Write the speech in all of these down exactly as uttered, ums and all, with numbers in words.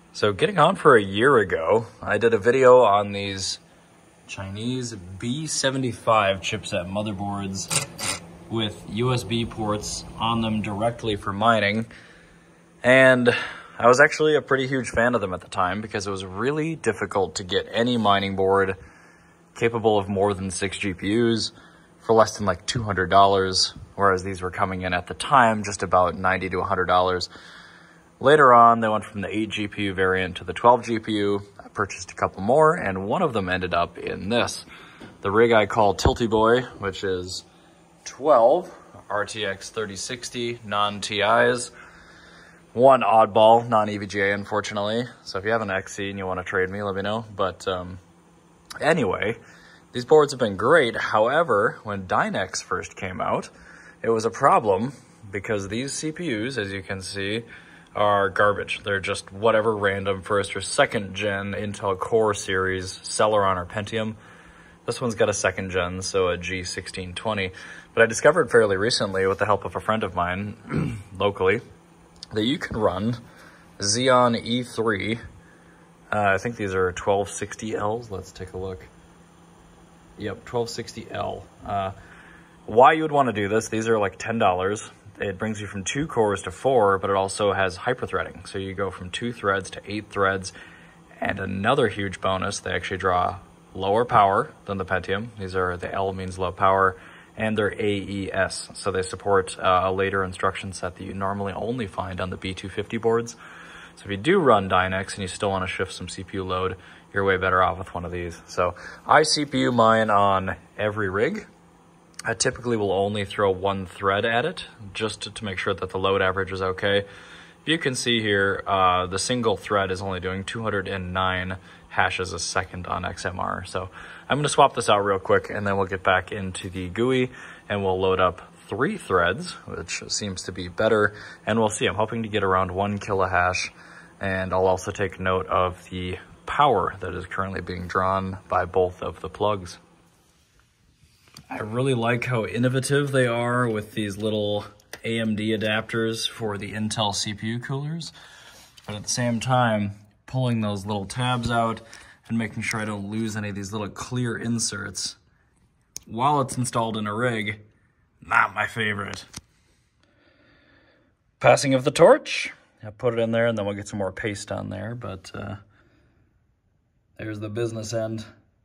So getting on for a year ago, I did a video on these Chinese B seventy-five chipset motherboards with U S B ports on them directly for mining. And I was actually a pretty huge fan of them at the time because it was really difficult to get any mining board capable of more than six G P Us for less than like two hundred dollars, whereas these were coming in at the time just about ninety to one hundred dollars. Later on, they went from the eight G P U variant to the twelve G P U. I purchased a couple more, and one of them ended up in this. The rig I call Tilty Boy, which is twelve R T X thirty sixty non-T Is. One oddball, non-E V G A, unfortunately. So if you have an X C and you want to trade me, let me know. But um, anyway, these boards have been great. However, when Dynex first came out, it was a problem because these C P Us, as you can see, are garbage. They're just whatever random first or second gen Intel Core series Celeron or Pentium. This one's got a second gen, so a G sixteen twenty. But I discovered fairly recently, with the help of a friend of mine locally, that you can run Xeon E three. Uh, I think these are twelve sixty Ls. Let's take a look. Yep, twelve sixty L. Uh, why you would want to do this, these are like ten dollars. It brings you from two cores to four, but it also has hyperthreading. So you go from two threads to eight threads. And another huge bonus, they actually draw lower power than the Pentium. These are, the L means low power, and they're A E S. So they support uh, a later instruction set that you normally only find on the B two fifty boards. So if you do run Dynex and you still want to shift some C P U load, you're way better off with one of these. So I C P U mine on every rig. I typically will only throw one thread at it, just to, to make sure that the load average is okay. You can see here, uh, the single thread is only doing two hundred nine hashes a second on X M R. So I'm going to swap this out real quick, and then we'll get back into the G U I, and we'll load up three threads, which seems to be better. And we'll see, I'm hoping to get around one kilohash, and I'll also take note of the power that is currently being drawn by both of the plugs. I really like how innovative they are with these little A M D adapters for the Intel C P U coolers, but at the same time, pulling those little tabs out and making sure I don't lose any of these little clear inserts while it's installed in a rig, not my favorite. Passing of the torch. I put it in there and then we'll get some more paste on there, but uh, there's the business end.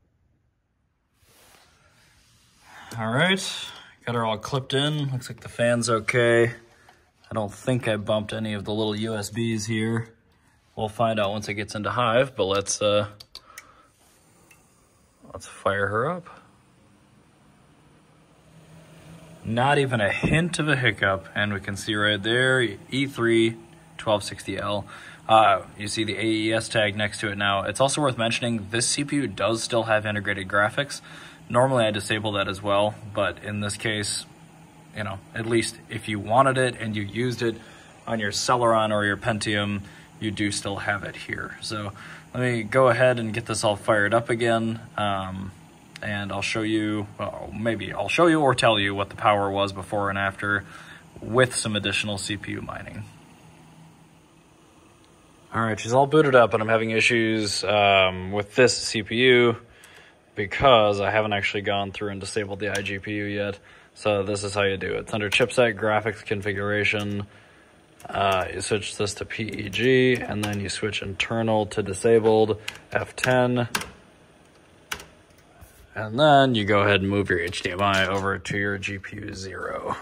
All right, got her all clipped in. Looks like the fan's okay. I don't think I bumped any of the little U S Bs here. We'll find out once it gets into Hive, but let's uh, let's fire her up. Not even a hint of a hiccup, and we can see right there, E three twelve sixty L. Uh, you see the A E S tag next to it now. It's also worth mentioning this C P U does still have integrated graphics. Normally I disable that as well, but in this case, you know, at least if you wanted it and you used it on your Celeron or your Pentium, you do still have it here. So let me go ahead and get this all fired up again, um, and I'll show you, well, maybe I'll show you or tell you what the power was before and after with some additional C P U mining. All right, she's all booted up, and I'm having issues um, with this C P U because I haven't actually gone through and disabled the iGPU yet. So this is how you do it. It's under chipset graphics configuration. Uh, you switch this to P E G, and then you switch internal to disabled, F ten. And then you go ahead and move your H D M I over to your G P U zero.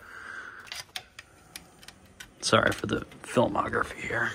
Sorry for the filmography here.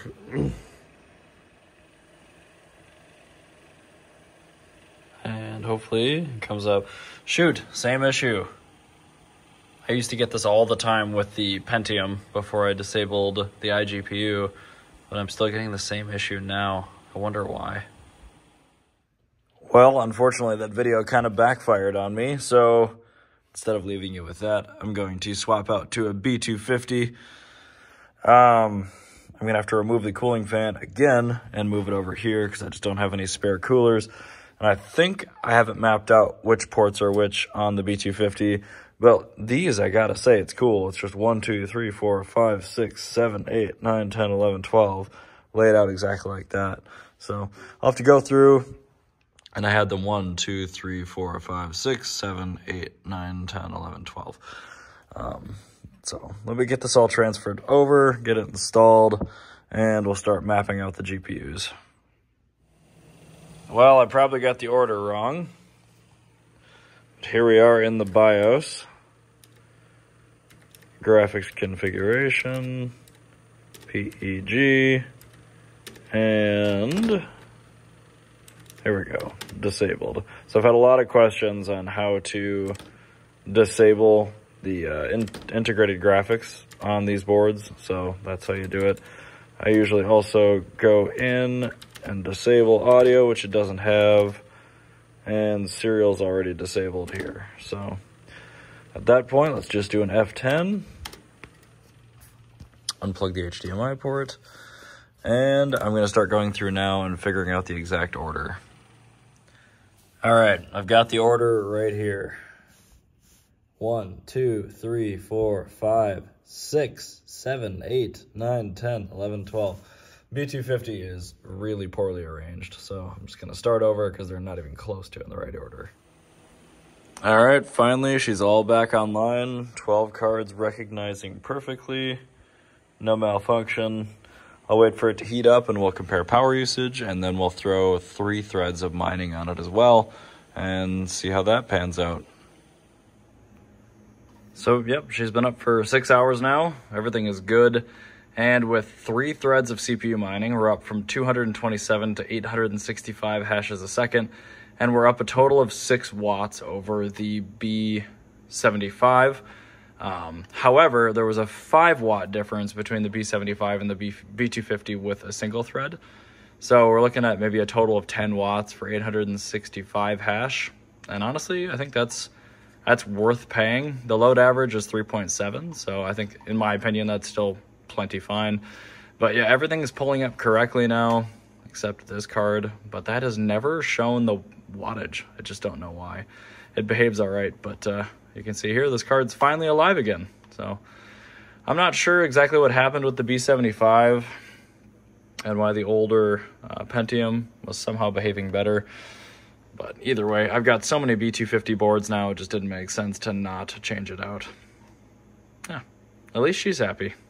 And hopefully it comes up. Shoot, same issue. I used to get this all the time with the Pentium before I disabled the iGPU, but I'm still getting the same issue now. I wonder why. Well, unfortunately, that video kind of backfired on me, so instead of leaving you with that, I'm going to swap out to a B two fifty. Um, I'm going to have to remove the cooling fan again and move it over here because I just don't have any spare coolers. And I think I haven't mapped out which ports are which on the B two fifty. But these, I gotta say, it's cool. It's just one, two, three, four, five, six, seven, eight, nine, ten, eleven, twelve. laid out exactly like that. So I'll have to go through, and I had them one, two, three, four, five, six, seven, eight, nine, ten, eleven, twelve. Um, so let me get this all transferred over, get it installed, and we'll start mapping out the G P Us. Well, I probably got the order wrong. But here we are in the BIOS. Graphics configuration, P E G, and here we go, disabled. So I've had a lot of questions on how to disable the uh, in integrated graphics on these boards, so that's how you do it. I usually also go in and disable audio, which it doesn't have, and serial's already disabled here. So at that point, let's just do an F ten, unplug the H D M I port, and I'm going to start going through now and figuring out the exact order. All right, I've got the order right here. One, two, three, four, five, six, seven, eight, nine, ten, eleven, twelve. B two fifty is really poorly arranged, so I'm just going to start over because they're not even close to it in the right order. All right, finally, she's all back online. twelve cards recognizing perfectly. No malfunction. I'll wait for it to heat up and we'll compare power usage, and then we'll throw three threads of mining on it as well and see how that pans out. So, yep, she's been up for six hours now. Everything is good. And with three threads of C P U mining, we're up from two hundred twenty-seven to eight hundred sixty-five hashes a second. And we're up a total of six watts over the B seventy-five. Um, however, there was a five watt difference between the B seventy-five and the B, B two fifty with a single thread. So we're looking at maybe a total of ten watts for eight hundred sixty-five hash. And honestly, I think that's... That's worth paying. The load average is three point seven, so I think, in my opinion, that's still plenty fine. But yeah, everything is pulling up correctly now, except this card. But that has never shown the wattage. I just don't know why. It behaves all right, but uh, you can see here, this card's finally alive again. So I'm not sure exactly what happened with the B seventy-five and why the older uh, Pentium was somehow behaving better. But either way, I've got so many B two fifty boards now, it just didn't make sense to not change it out. Yeah, at least she's happy.